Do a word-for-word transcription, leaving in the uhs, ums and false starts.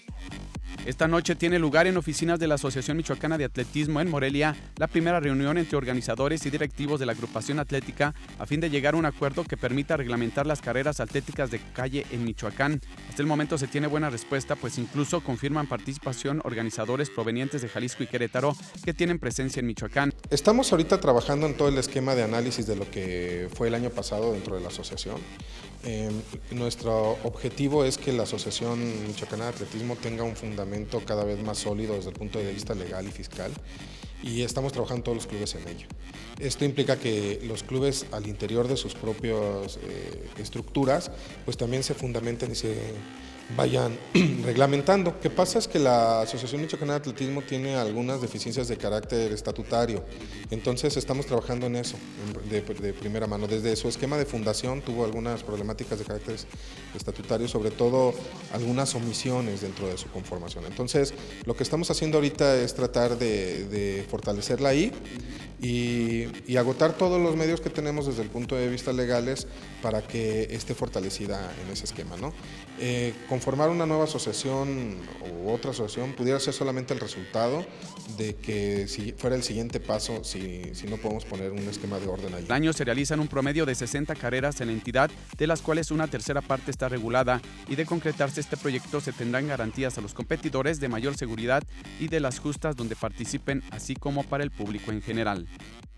Esta noche tiene lugar en oficinas de la Asociación Michoacana de Atletismo en Morelia la primera reunión entre organizadores y directivos de la agrupación atlética a fin de llegar a un acuerdo que permita reglamentar las carreras atléticas de calle en Michoacán. Hasta el momento se tiene buena respuesta, pues incluso confirman participación organizadores provenientes de Jalisco y Querétaro que tienen presencia en Michoacán. Estamos ahorita trabajando en todo el esquema de análisis de lo que fue el año pasado dentro de la asociación. Eh, nuestro objetivo es que la Asociación Michoacana de Atletismo tenga un fundamento cada vez más sólido desde el punto de vista legal y fiscal, y estamos trabajando todos los clubes en ello. Esto implica que los clubes al interior de sus propias eh, estructuras pues también se fundamenten y se vayan reglamentando. Lo que pasa es que la Asociación Michoacana de Atletismo tiene algunas deficiencias de carácter estatutario, entonces estamos trabajando en eso de, de primera mano. Desde su esquema de fundación tuvo algunas problemáticas de carácter estatutario, sobre todo algunas omisiones dentro de su conformación. Entonces lo que estamos haciendo ahorita es tratar de, de fortalecerla ahí y, y agotar todos los medios que tenemos desde el punto de vista legales para que esté fortalecida en ese esquema, ¿no? Eh, conformar una nueva asociación u otra asociación pudiera ser solamente el resultado de que si fuera el siguiente paso, si, si no podemos poner un esquema de orden ahí. Al año se realizan un promedio de sesenta carreras en la entidad, de las cuales una tercera parte está regulada, y de concretarse este proyecto se tendrán garantías a los competidores de mayor seguridad y de las justas donde participen, así como para el público en general.